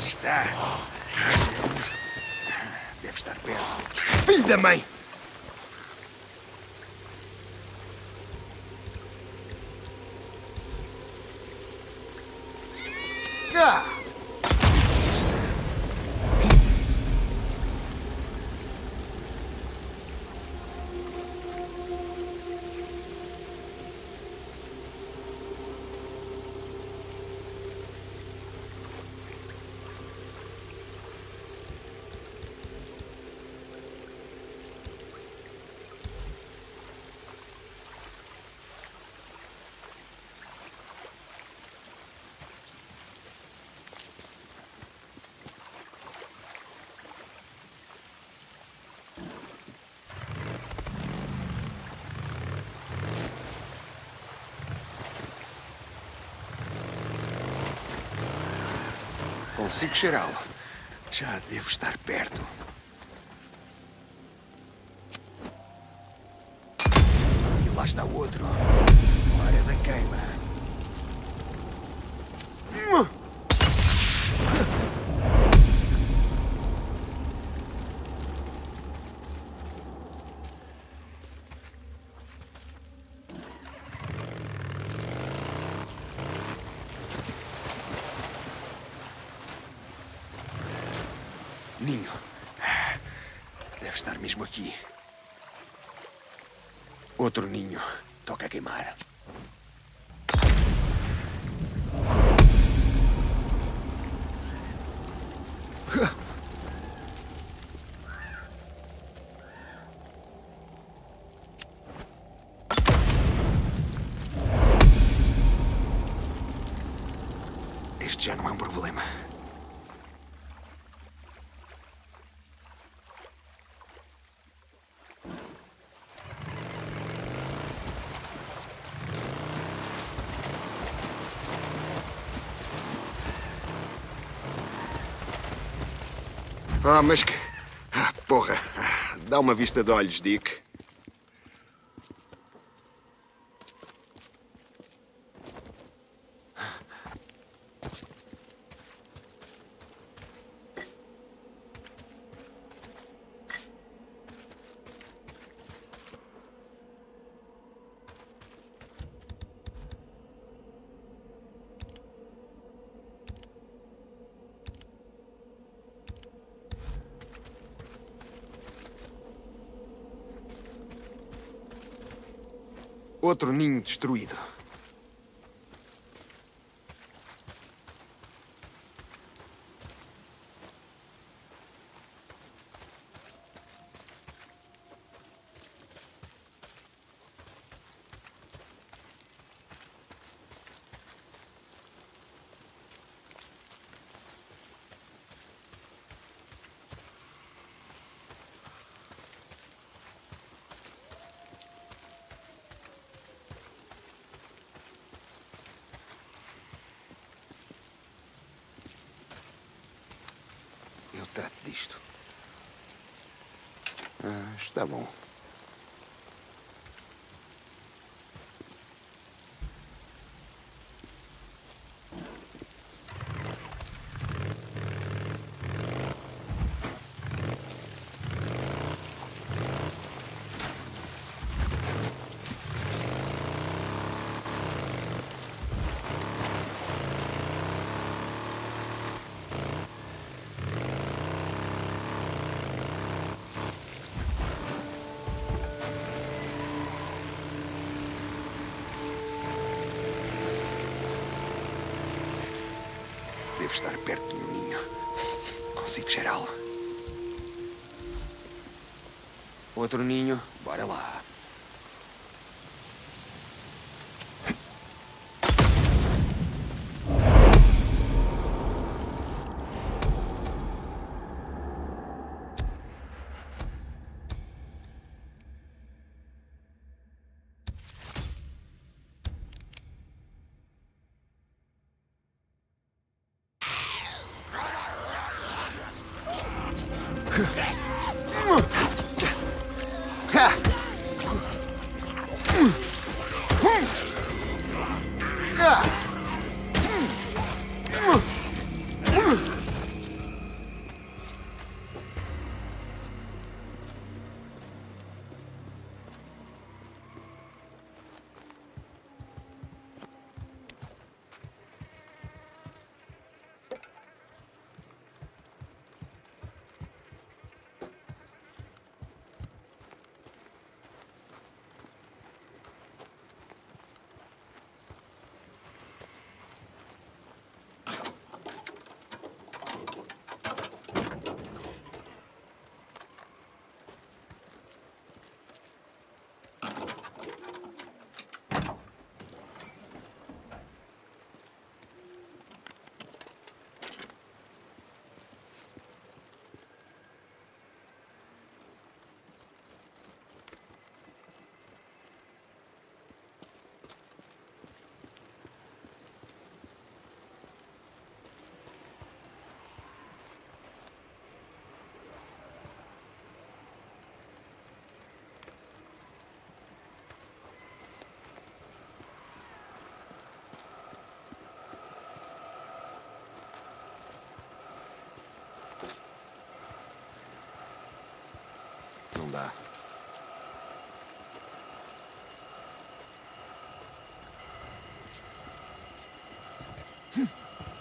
Está. Deve estar perto. Filho da mãe! Ah! Consigo cheirá-lo. Já devo estar perto. E lá está o outro. Hora da queima. Ninho. Deve estar mesmo aqui. Outro ninho. Toca a queimar. Este já não é um problema. Mas que... porra. Dá uma vista de olhos, Dick. Outro ninho destruído. Eu trato disto. Está bom. Devo estar perto do meu ninho. Consigo cheirá-lo. Outro ninho. Bora lá.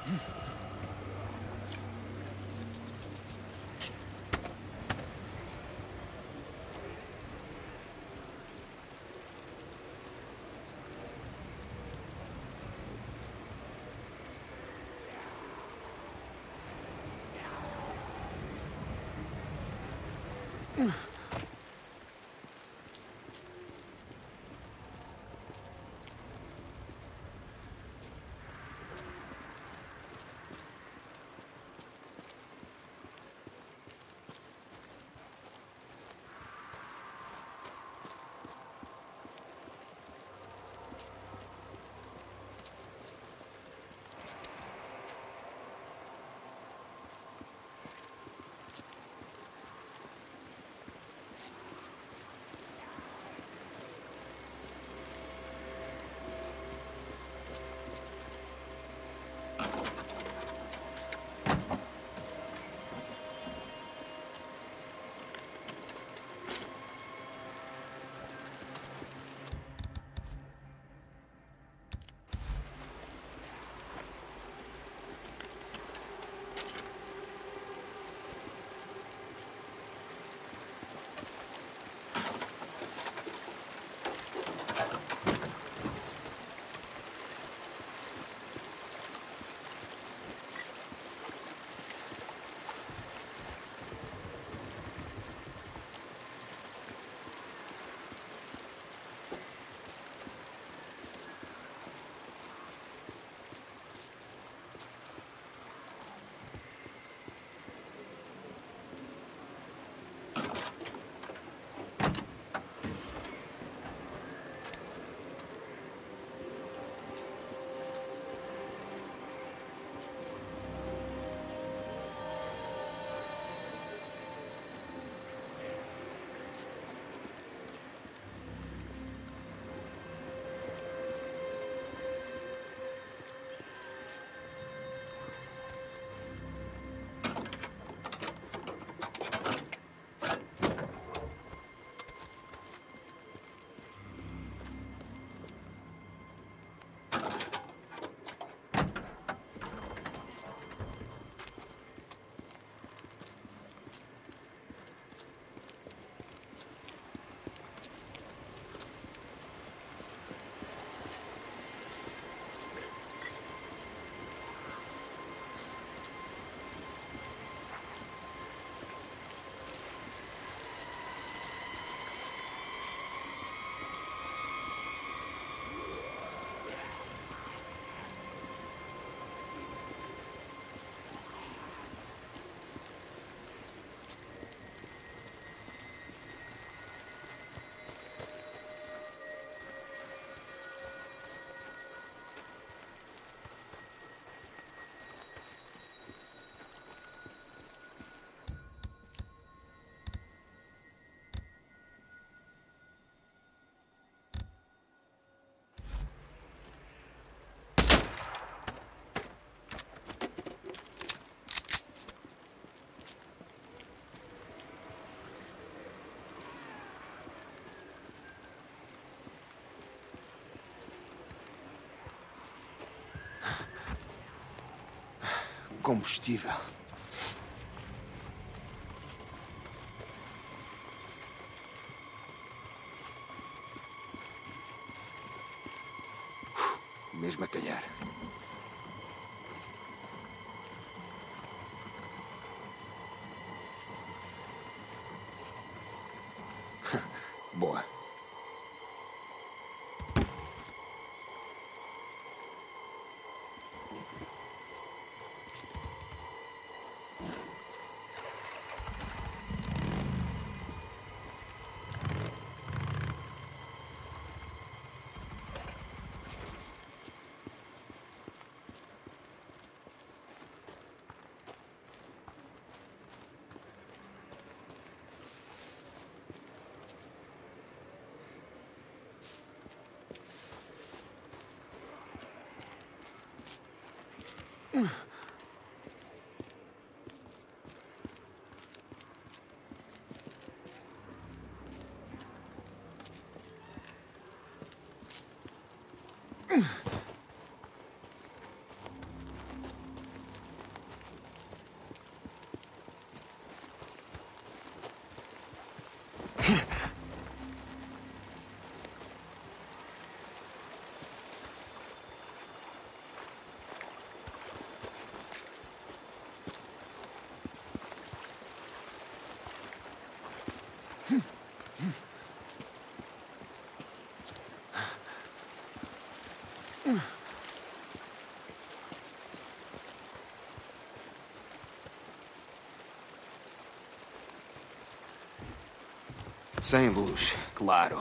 Combustível. Mesmo a calhar. Boa. Sem luz, claro.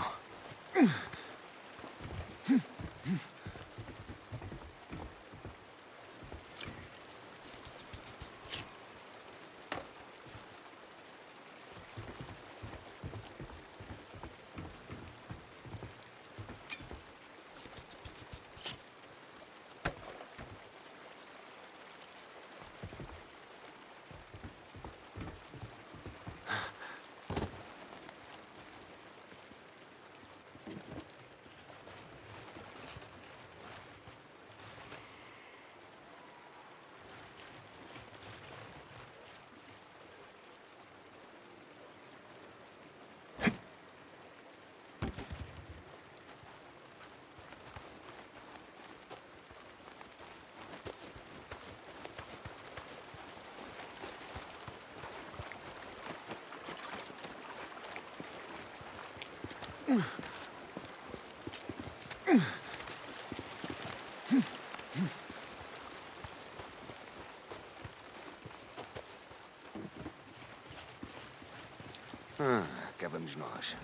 Cá vamos nós.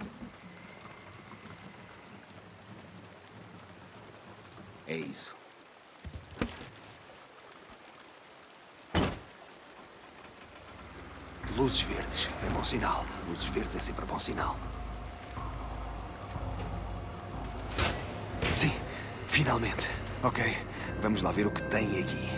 É isso. Luzes verdes. É bom sinal. Luzes verdes é sempre bom sinal. Sim, finalmente. Ok, vamos lá ver o que tem aqui.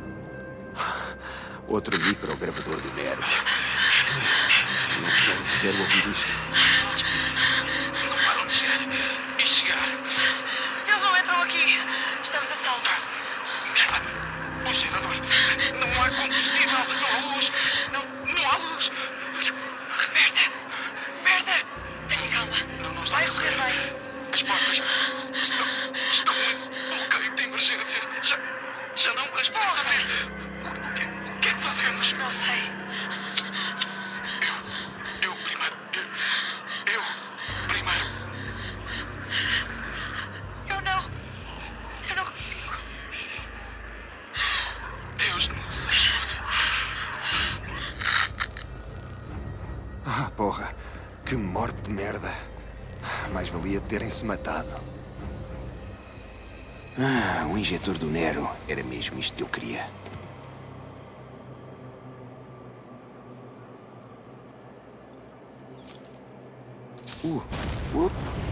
Outro microgravador do Nero. Não sei se quero ouvir isto. Não param de chegar e chegar. Eles não entram aqui. Estamos a salvo. Merda! O gerador! Não há combustível! Não há luz! Não há luz! Merda! Merda! Tenha calma. Não está Vai a correr correr. bem. As portas estão em bloqueio de emergência. Já não as podemos abrir. O que é que fazemos? Não sei. Eu primeiro. Eu primeiro. Eu não consigo. Deus nos ajude. Ah, porra. Que morte de merda. Mais valia terem-se matado. O injetor do Nero era mesmo isto que eu queria. Uh.